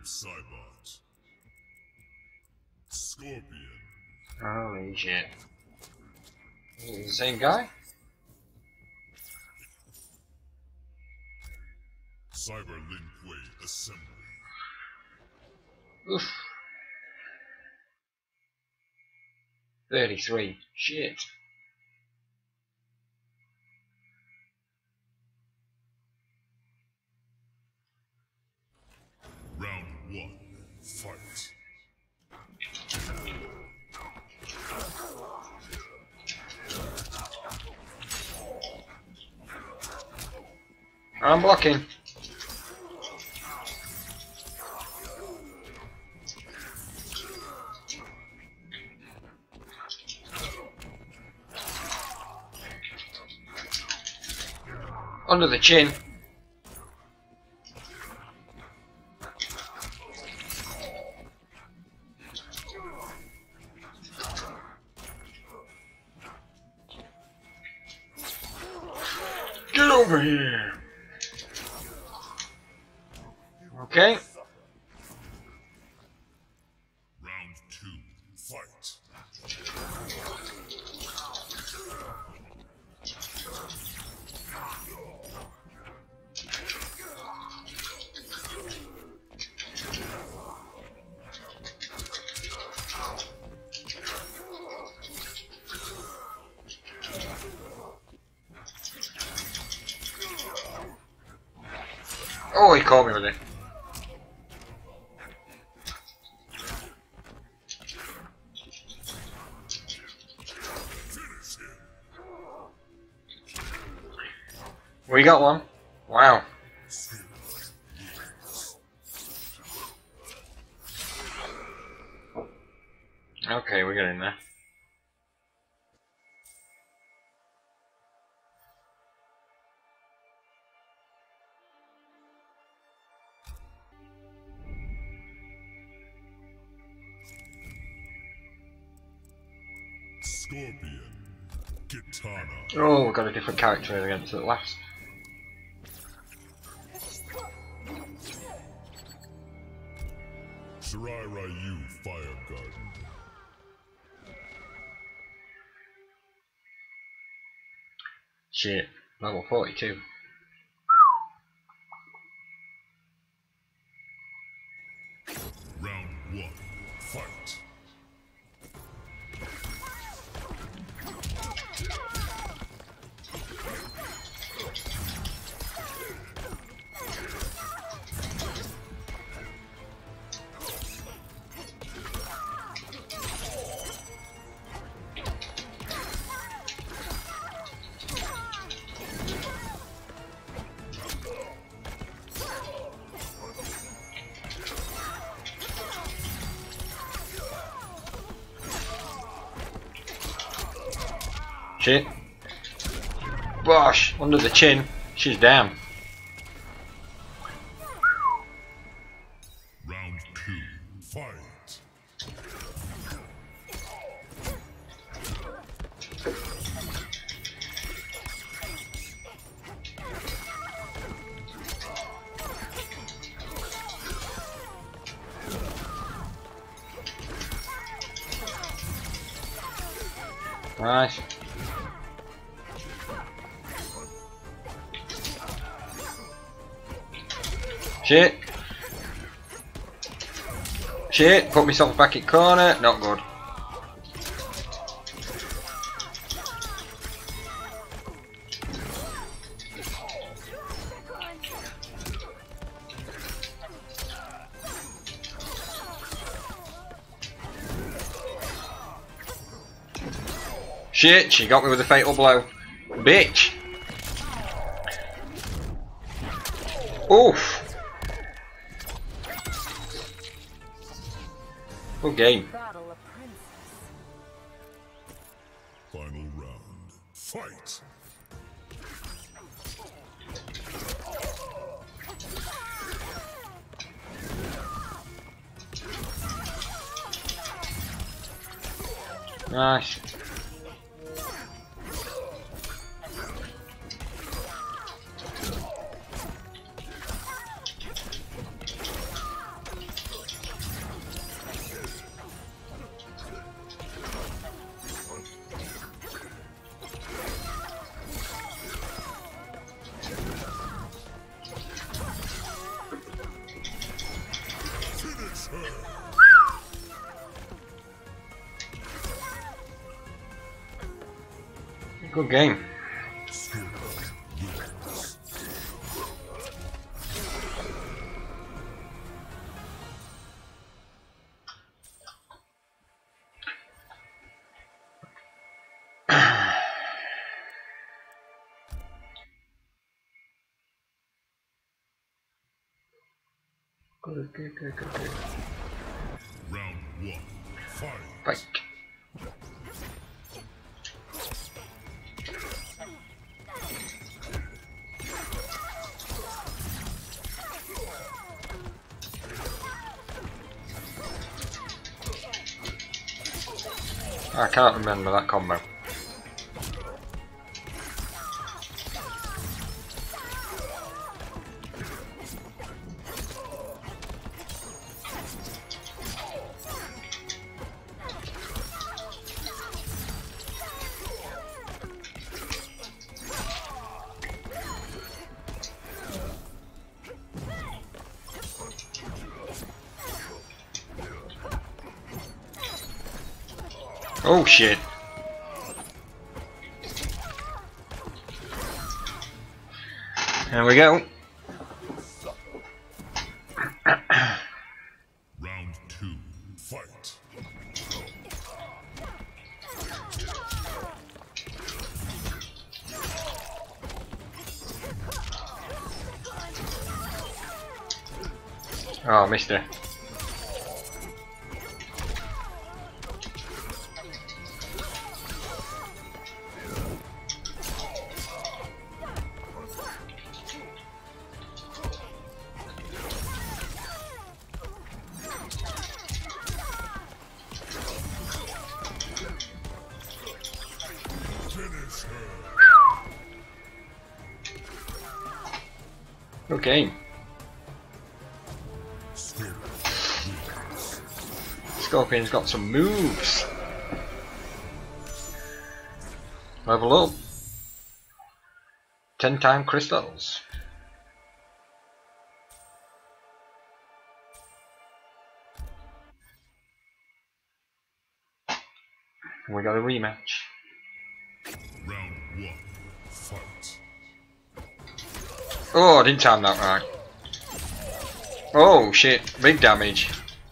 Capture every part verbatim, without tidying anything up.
Noob Saibot. Scorpion. Holy shit. Is it the same guy? Cyber Linkway Assembly. Oof. thirty-three. Shit. Round one. Fight. I'm blocking. Under the chin. Get over here. Okay. Round two. Fight. Oh, he caught me with it. We got one. Wow. Okay, we got in there. Scorpion. Katana. Oh, we got a different character against it last. Shirai Ryu Fire Garden. Shit, level forty-two. Round one. Fight. Shit. Bosh, under the chin. She's down. Round two. Fight. Nice. Shit. Shit, put myself back in corner, not good. Shit, she got me with a fatal blow. Bitch. Oof. Good game. Final round. Fight. Nice. Good game. Good, good, good, good, good. Round one, fight. Fight. I can't remember that combo. Oh shit. There we go. Round two, fight. Oh, missed it. Okay. Scorpion's got some moves. Level up. Ten time crystals. We got a rematch. Round one, fight. Oh, I didn't time that right. Oh shit, big damage.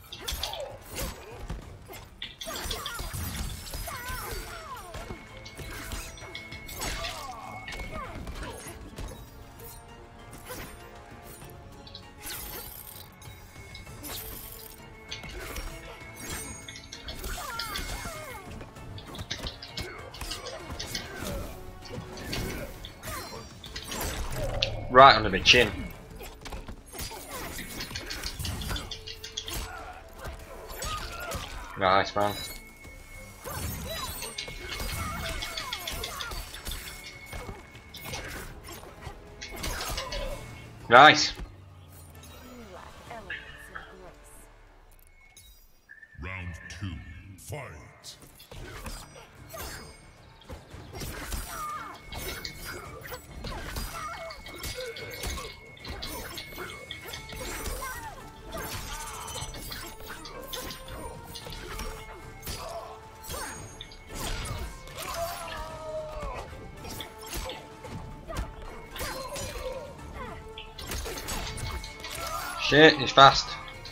Right under my chin. Nice, man. Nice. Round two, fight. Shit, he's fast.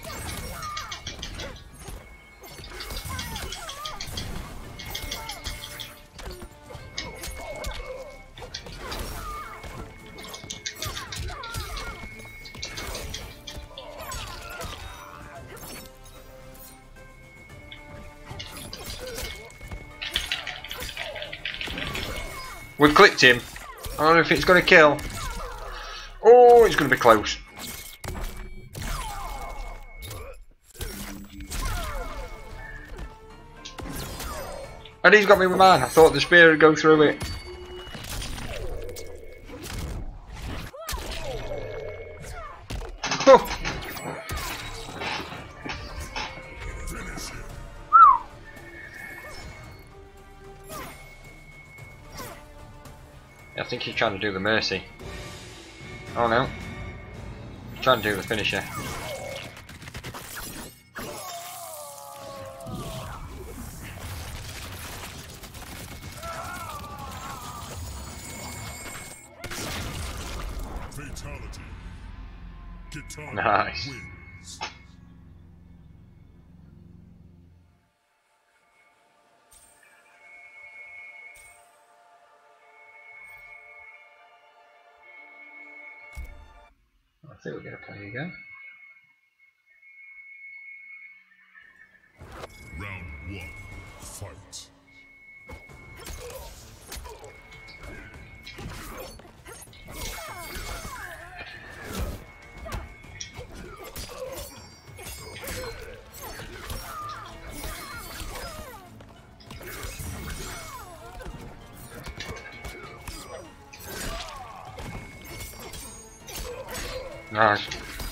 We've clipped him. I don't know if it's going to kill. Oh, it's going to be close. And he's got me with mine. I thought the spear would go through it. Oh. I think he's trying to do the mercy. Oh no. He's trying to do the finisher. Guitar Nice. wins. I think we're going to play again. Round one, fight. Nice.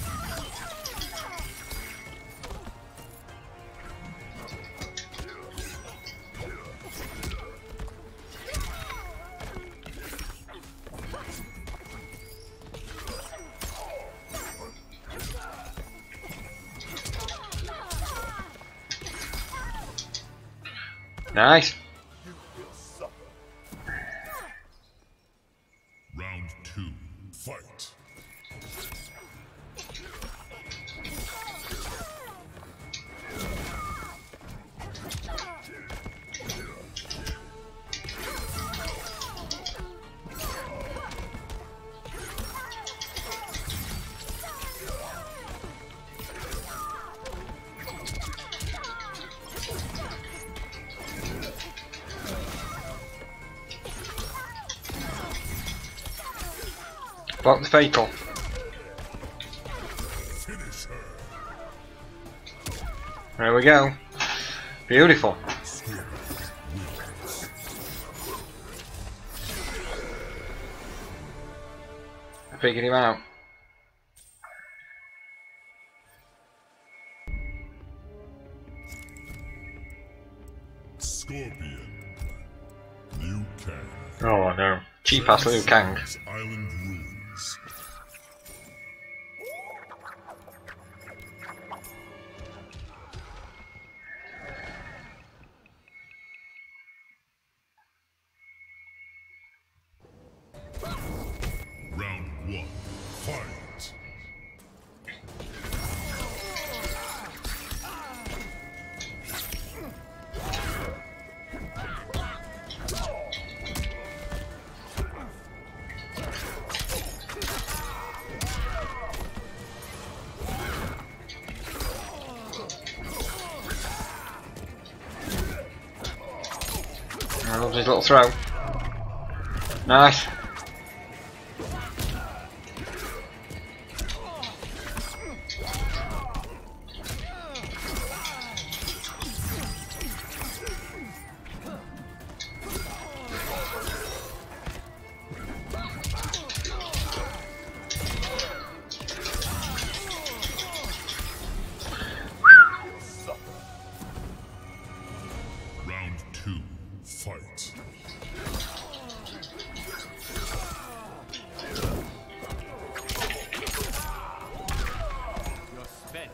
Nice. Round two, fight. Block the fatal. Finish her. There we go. Beautiful. Figured him out. Scorpion. Liu Kang. Oh no. Cheap ass Liu Kang. Island rules. Round one, fight. I love his little throw. Nice. Round two, fight. You're spent.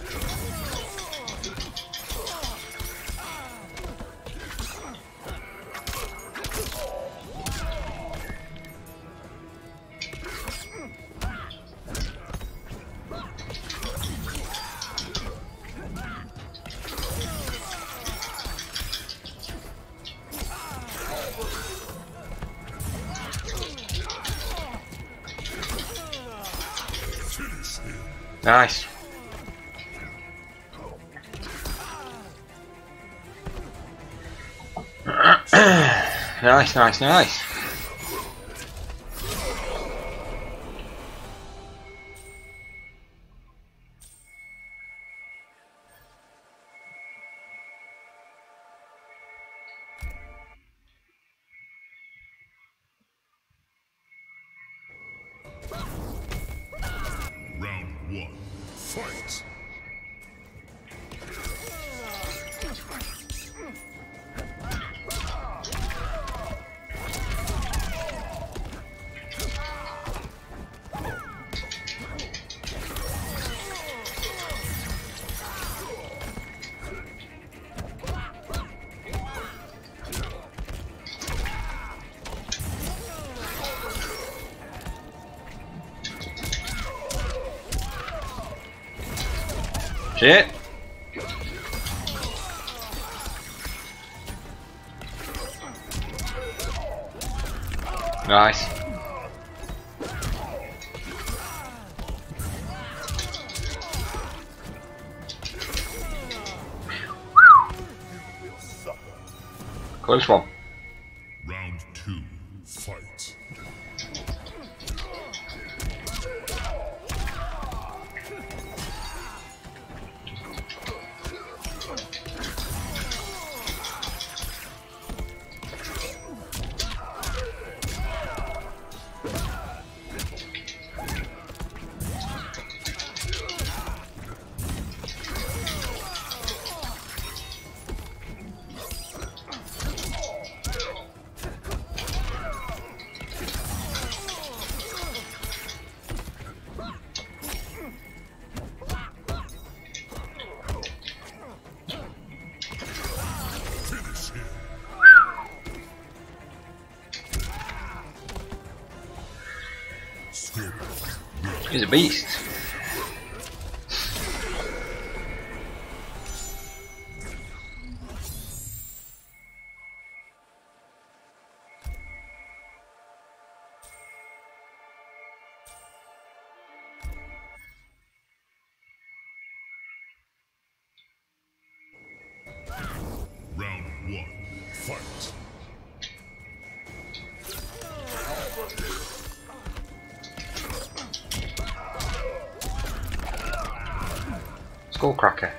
Finish him. Nice. Nice, nice, nice. Round one, fight. Shit. Nice. Close one. Round two, fight. He's a beast. Round one, fight. Skullcracker.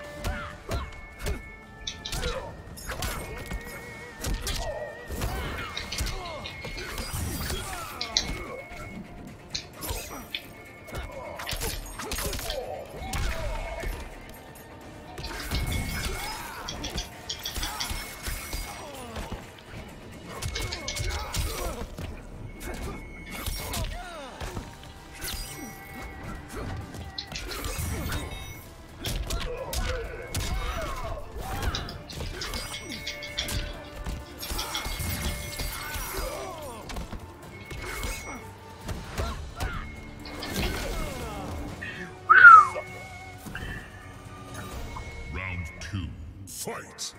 Round two, fight.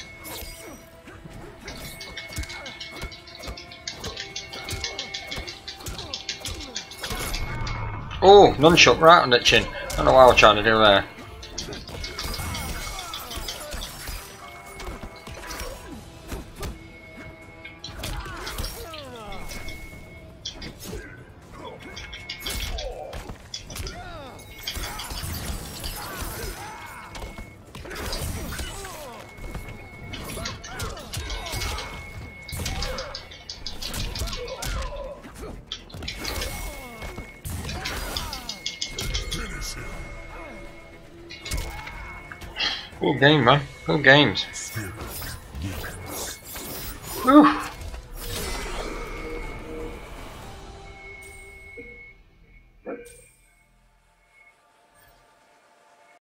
Oh, nunchuck right on the chin. I don't know what I was trying to do there. Good game, man. Good games. Whew.